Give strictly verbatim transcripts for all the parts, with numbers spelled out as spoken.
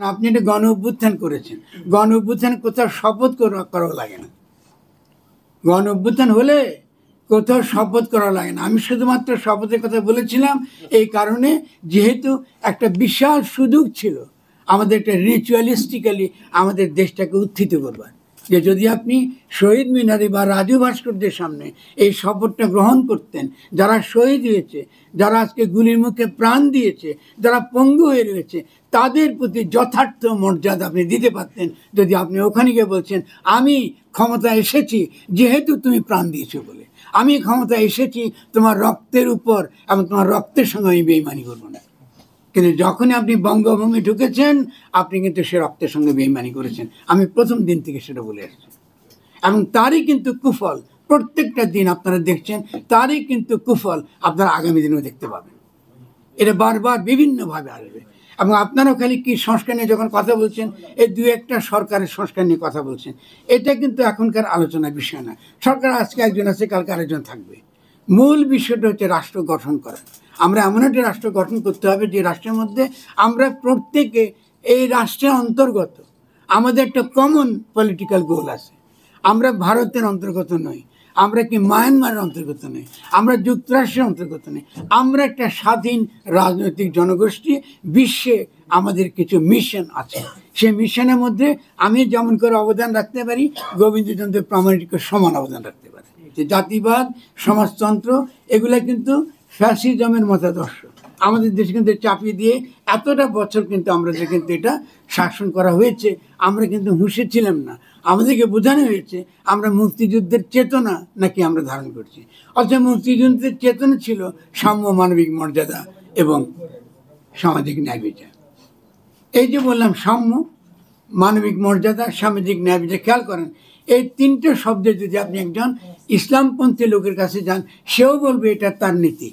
আপনি একটা গণ অভ্যুত্থান করেছেন, গণ অভ্যুত্থান কোথাও শপথ করা লাগে না। গণ অভ্যুত্থান হলে কোথাও শপথ করা লাগে না। আমি শুধুমাত্র শপথের কথা বলেছিলাম এই কারণে, যেহেতু একটা বিশাল সুযোগ ছিল আমাদের একটা রিচুয়ালিস্টিক্যালি আমাদের দেশটাকে উত্থিত করবার, যে যদি আপনি শহীদ মিনারে বা রাজু ভাস্কর্যের সামনে এই শপথটা গ্রহণ করতেন, যারা শহীদ হয়েছে, যারা আজকে গুলির মুখে প্রাণ দিয়েছে, যারা পঙ্গু হয়ে রয়েছে, তাদের প্রতি যথার্থ মর্যাদা আপনি দিতে পারতেন। যদি আপনি ওখানে গিয়ে বলছেন আমি ক্ষমতা এসেছি যেহেতু তুমি প্রাণ দিয়েছো বলে, আমি ক্ষমতা এসেছি তোমার রক্তের উপর এবং তোমার রক্তের সঙ্গে আমি বেইমানি করবো না। কিন্তু যখনই আপনি বঙ্গভূমি ঢুকেছেন, আপনি কিন্তু সে রক্তের সঙ্গে বেইমানি করেছেন। আমি প্রথম দিন থেকে সেটা বলে আসছি, এবং তারই কিন্তু কুফল প্রত্যেকটা দিন আপনারা দেখছেন, তারই কিন্তু কুফল আপনারা আগামী দিনেও দেখতে পাবেন। এটা বারবার বিভিন্নভাবে আসবে। এবং আপনারাও খালি কি সংস্কার নিয়ে যখন কথা বলছেন, এই দু একটা সরকারের সংস্কার নিয়ে কথা বলছেন, এটা কিন্তু এখনকার আলোচনার বিষয় না। সরকার আজকে একজন আছে, কালকে আরেকজন থাকবে। মূল বিষয়টা হচ্ছে রাষ্ট্র গঠন করা। আমরা এমন একটা রাষ্ট্র গঠন করতে হবে যে রাষ্ট্রের মধ্যে আমরা প্রত্যেকে এই রাষ্ট্রের অন্তর্গত, আমাদের একটা কমন পলিটিক্যাল গোল আছে। আমরা ভারতের অন্তর্গত নই, আমরা কি মায়ানমারের অন্তর্গত নই, আমরা যুক্তরাষ্ট্রের অন্তর্গত নই, আমরা একটা স্বাধীন রাজনৈতিক জনগোষ্ঠী। বিশ্বে আমাদের কিছু মিশন আছে, সেই মিশনের মধ্যে আমি যেমন করে অবদান রাখতে পারি, গোবিন্দচন্দ্র প্রামাণিক সমান অবদান রাখতে পারে। যে জাতিবাদ, সমাজতন্ত্র, এগুলো কিন্তু ফ্যাসিজমের মতাদর্শ আমাদের দেশে কিন্তু চাপিয়ে দিয়ে এতটা বছর কিন্তু আমরা যে কিন্তু এটা শাসন করা হয়েছে, আমরা কিন্তু হুঁশে ছিলাম না। আমাদেরকে বোঝানো হয়েছে আমরা মুক্তিযুদ্ধের চেতনা নাকি আমরা ধারণ করছি, অথচ মুক্তিযুদ্ধের চেতনা ছিল সাম্য, মানবিক মর্যাদা এবং সামাজিক ন্যায় বিচার। এই যে বললাম সাম্য, মানবিক মর্যাদা, সামাজিক ন্যায় বিচার, খেয়াল করেন এই তিনটে শব্দে যদি আপনি একজন ইসলামপন্থী লোকের কাছে যান, সেও বলবে এটা তার নীতি।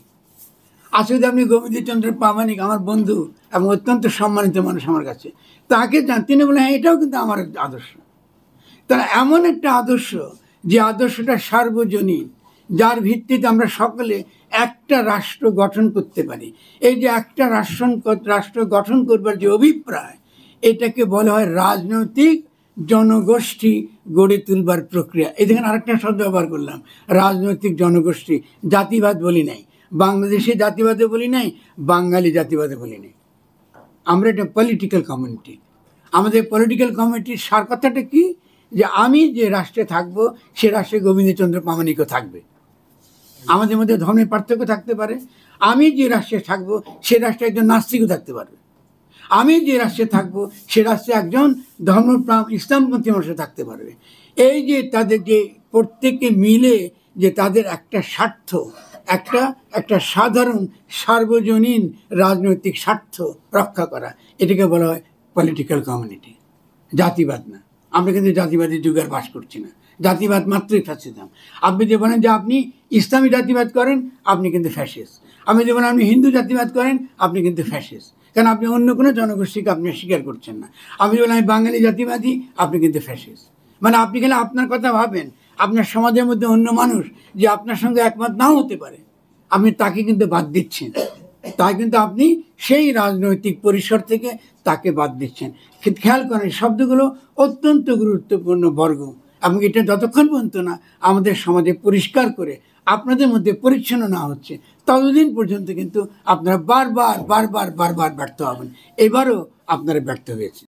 আসলে আপনি গোবিন্দচন্দ্র প্রামাণিক আমার বন্ধু এবং অত্যন্ত সম্মানিত মানুষ আমার কাছে, তাকে যান, তিনি বলেন হ্যাঁ এটাও কিন্তু আমার আদর্শ। তারা এমন একটা আদর্শ যে আদর্শটা সার্বজনীন, যার ভিত্তিতে আমরা সকলে একটা রাষ্ট্র গঠন করতে পারি। এই যে একটা রাষ্ট্র রাষ্ট্র গঠন করবার যে অভিপ্রায়, এটাকে বলা হয় রাজনৈতিক জনগোষ্ঠী গড়ে তুলবার প্রক্রিয়া। এই দেখেন আরেকটা শব্দ ব্যবহার করলাম, রাজনৈতিক জনগোষ্ঠী। জাতিবাদ বলি নাই, বাংলাদেশি জাতিবাদে বলি নাই, বাঙালি জাতিবাদে বলি নাই। আমরা একটা পলিটিক্যাল কমিউনিটি। আমাদের পলিটিক্যাল কমিউনিটির সার কথাটা কি, যে আমি যে রাষ্ট্রে থাকবো সে রাষ্ট্রে গোবিন্দচন্দ্র প্রামাণিকও থাকবে। আমাদের মধ্যে ধর্মের পার্থক্য থাকতে পারে। আমি যে রাষ্ট্রে থাকবো সে রাষ্ট্রে একজন নাস্তিকও থাকতে পারবে। আমি যে রাষ্ট্রে থাকবো সে রাষ্ট্রে একজন ধর্মপ্রাণ ইসলামপন্থী মানুষ থাকতে পারবে। এই যে তাদের যে প্রত্যেকে মিলে যে তাদের একটা স্বার্থ, একটা একটা সাধারণ সার্বজনীন রাজনৈতিক স্বার্থ রক্ষা করা, এটাকে বলা হয় পলিটিক্যাল কমিউনিটি, জাতিবাদ না। আমরা কিন্তু জাতিবাদী যুগে আর বাস করছি না। জাতিবাদ মাত্রই ফ্যাসিজম। আপনি যে বলেন যে আপনি ইসলামী জাতিবাদ করেন, আপনি কিন্তু ফ্যাসিস্ট। আপনি যে বলেন আপনি হিন্দু জাতিবাদ করেন, আপনি কিন্তু ফ্যাসিস্ট। কারণ আপনি অন্য কোনো জনগোষ্ঠীকে আপনি স্বীকার করছেন না। আপনি বলেন আমি বাঙালি জাতিবাদী, আপনি কিন্তু ফ্যাসিস্ট। মানে আপনি গেলে আপনার কথা ভাবেন, আপনার সমাজের মধ্যে অন্য মানুষ যে আপনার সঙ্গে একমত নাও হতে পারে, আপনি তাকে কিন্তু বাদ দিচ্ছেন। তাই কিন্তু আপনি সেই রাজনৈতিক পরিসর থেকে তাকে বাদ দিচ্ছেন। খেয়াল করেন শব্দগুলো অত্যন্ত গুরুত্বপূর্ণ বর্গ, এবং এটা যতক্ষণ পর্যন্ত না আমাদের সমাজে পরিষ্কার করে আপনাদের মধ্যে পরিচ্ছন্ন না হচ্ছে, ততদিন পর্যন্ত কিন্তু আপনারা বারবার বারবার বারবার ব্যর্থ হবেন। এবারও আপনারা ব্যর্থ হয়েছে।